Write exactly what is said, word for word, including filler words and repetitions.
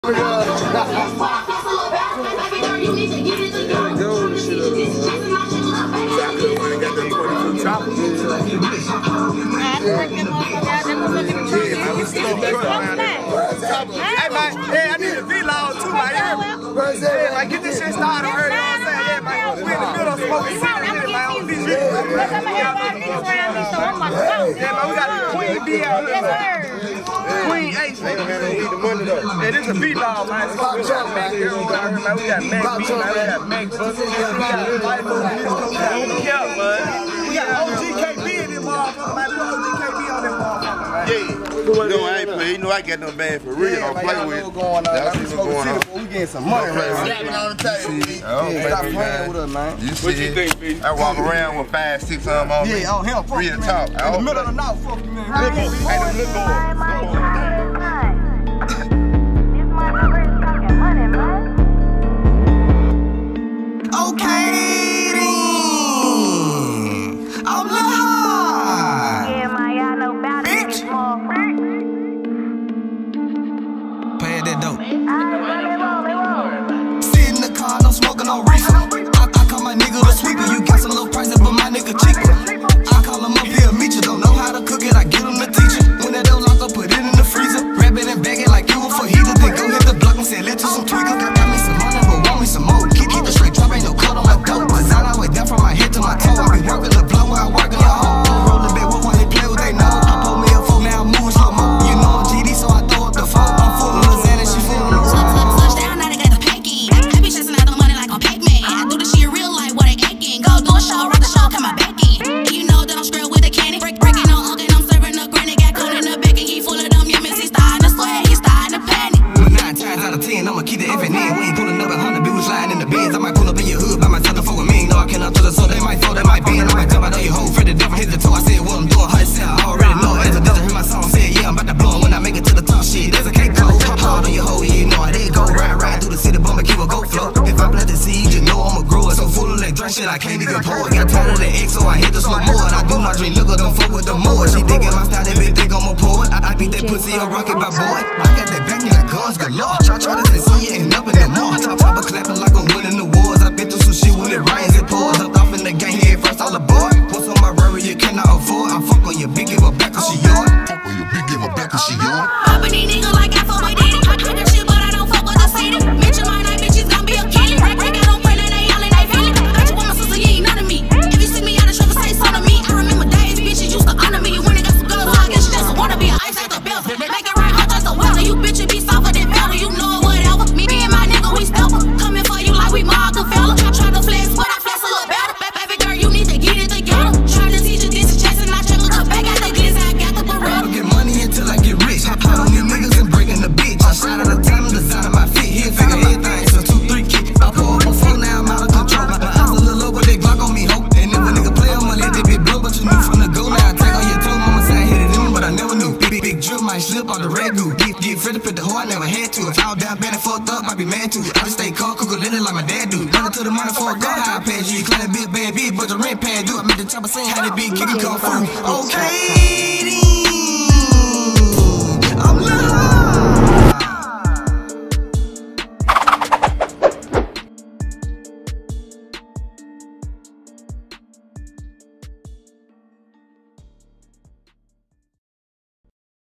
Go shit up. Got them twenty-two choppers. Hey man, hey, I need a V-Log too, man. Hey, man, get this shit started early. You know what I'm saying? Yeah, man, we in the middle of smoking city with it, man. On these shit. Yeah, man, we got the Queen B out here, man. Queen Ace, man. Hey, this is a V-Log, man. We got Mac Girl out here, man. We got Mac B, man. We got Mac Buster. We got Viper. We got Cap, man. We got O G K B in this motherfucker, man. We got O G K B on this motherfucker, man. Yeah. You know, I ain't play. You know, I got no band for real. Don't play with it. That's what's going on. We getting some money right now. Slapping on the table. Stop playing with us, man. What you think, B? I walk around with five, six of them on me. Yeah, on him. Real talk. In the middle of the night, fuck you, man. Hey, them little boys. Okay, then. I'm live. Yeah, my y'all know about it. Bitch. Pay that dope. Sit in the car, no smoking, no reefer. I, I call my nigga the sweeper. You got some little prices, but my nigga cheaper. I call him up here, meet you. Don't know how to cook it, I get him to teach you. When that dough locked up, put it in the freezer. Wrap it and bag it like you were for heater. Then go hit the block and say, let you some tweakers. Got me some money, but want me some more. Keep, keep the straight drop, ain't no cut on my dope. Design all the way down from my head to my toe. I be working the block where I work in your home. Rolling back, what one hit play what they know. I pull me a phone, now I'm moving slow mo. You know I'm G D, so I throw up the phone. I'm full of lasagna, she full of the roll. Touchdown, now they got the packing. I be chasing out the money like I'm Pac-Man. I do this shit real life, what they aching. Go do a show, run the show, come my back in. And you know that I'm straight with the candy. Break, breaking on Uncle, I'm serving up granny. Got coon in the back and he full of them yummies. He starting to sweat, he starting to panic. But nine times out of ten, I'ma keep the F and N. We ain't pulling up a hundred, we was sliding in the bins. I might pull up in your hood by myself to fuck with me. No, I cannot touch the soul, they might fall, they might bend. I might jump out on your hoe, for the devil hit the toe. I said what I'm doing, hot cell, I already know. As a desert, hear my song, said yeah, I'm about to blow. And when I make it to the top, shit, there's a cake go. Hard on your hoe, yeah, you know how they go. Ride, ride through the city, bummer, keep a go flow. If I plant the seed, you know I'ma grow it. So full of that dry shit, I can't even pour it. Got tired of the X, so I hit the slow more. And I do not drink liquor, don't fuck with the more. She thinking my style, they bitch think I'm a poet. I, I beat that pussy a rocket by boy. I got that back and that guns galore. Try, try to say, see it, ain't up in the more. Top, top, clapping like I'm winning the wars. I been through some shit when it rains, it pours. Up off in the game, head first, all aboard. What's on my Rari, you cannot afford. I fuck on your big, give her back, cause she yours. Fuck on your big, give her back, cause she yours. Poppin' these niggas like I fuck with Diddy. I do that shit, but I don't fuck with the city. Mention my name, bitch, it's gonna be a killing. Break, break out on print and they yelling, they feeling. I got you with my sister, you ain't none of me. If you see me out of trouble, say something to me. I remember days, bitches used to honor me. When they got some girls, I guess you just wanna be an ice at the belt. Make it right, hard just a weather. You bitches be softer than powder, you know it, whatever. Me, me and my nigga, we stubborn. Coming for you like we Rockefeller. I try to flex, but I flex a little better. Baby girl, you need to get it together. Try to teach you this is chasing, I check her back at the glitz, I got the Beretta. Get money until I get rich. Hop out on you niggas and breaking the bitch. I shot at the time, design of my fit. Here, figure everything, so two, three kick. I pull up my phone, now I'm out of control. My eyes a little low, but they Glock on me, hope. And if a nigga play, I'ma let that bitch blow. But you knew from the go, now I take on your toe. Mama said I hit it in, but I never knew. Big, big, big drip might slip on the red goo. Get, get ready to put the hoe, I never had to. If I was down bad and fucked up, I'd be mad too. I just stay calm, cook a little like my dad do. Run to the money for a go, high pay you. You claim a big bad bitch, but the rent pay do. I made the chopper sing how they be kicking kung fu. Okay, then.